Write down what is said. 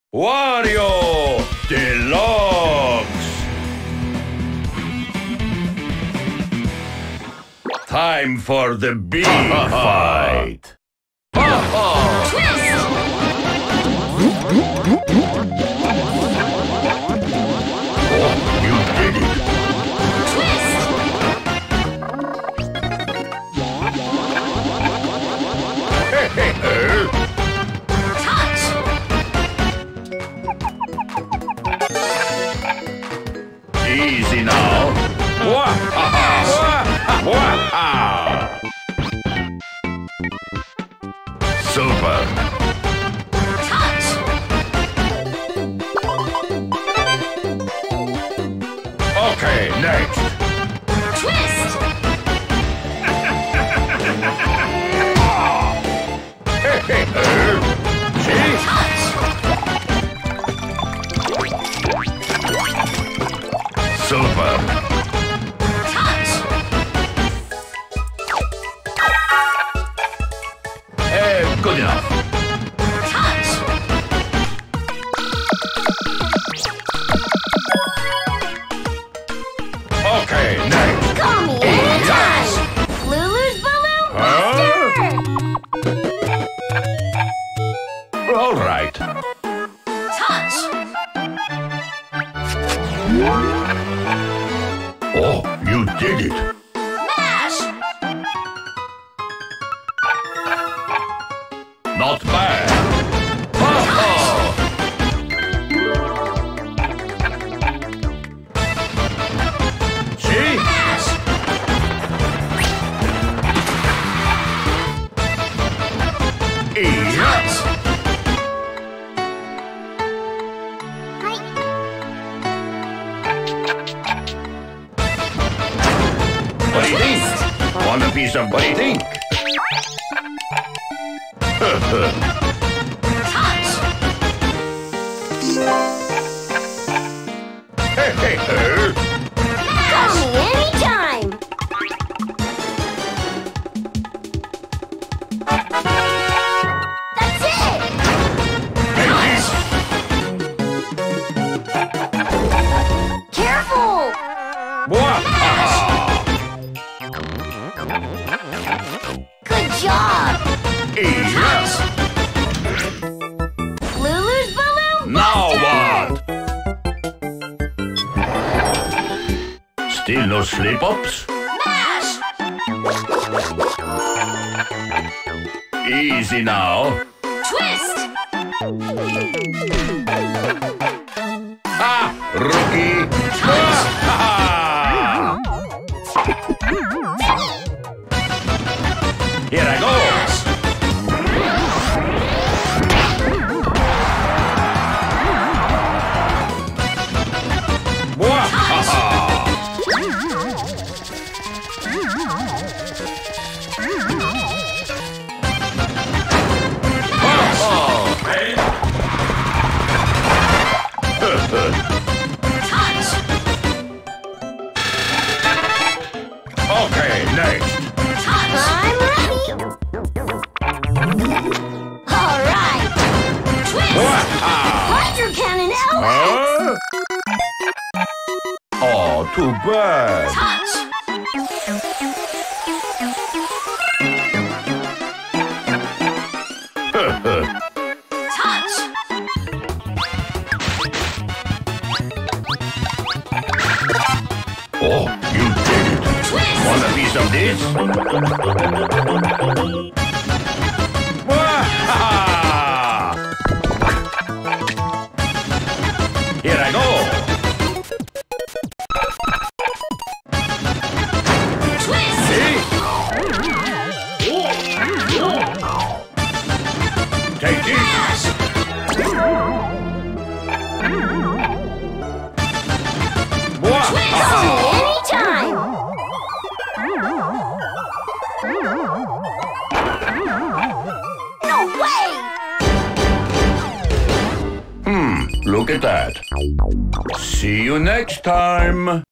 Wario Deluxe! Time for the big fight! Easy now. Super. Touch. Okay, next. Twist. See? Touch. Super. Touch. Good enough. Touch. Okay, next. Call me anytime. Lulu's Balloon Buster. All right. Touch. Oh, you did it. Mash. Not bad. See? Mash. Yes. What do you think? Want a piece of what do you think? Touch. Call me anytime. That's it. Careful. Good job. Yes. Lulu's Balloon Now Buster. what? Still no slip-ups? Mash. Easy now. Twist. Ah, rookie. Here I go. Touch. Okay, next. Touch. I'm ready. All right. Twist. Hydro Cannon LX. Oh, too bad. Touch. Touch. Oh, you did it. Twist. Want a piece of this? Here I go. Twist. See? Take this. Mash. Call me anytime. No way. Look at that. See you next time.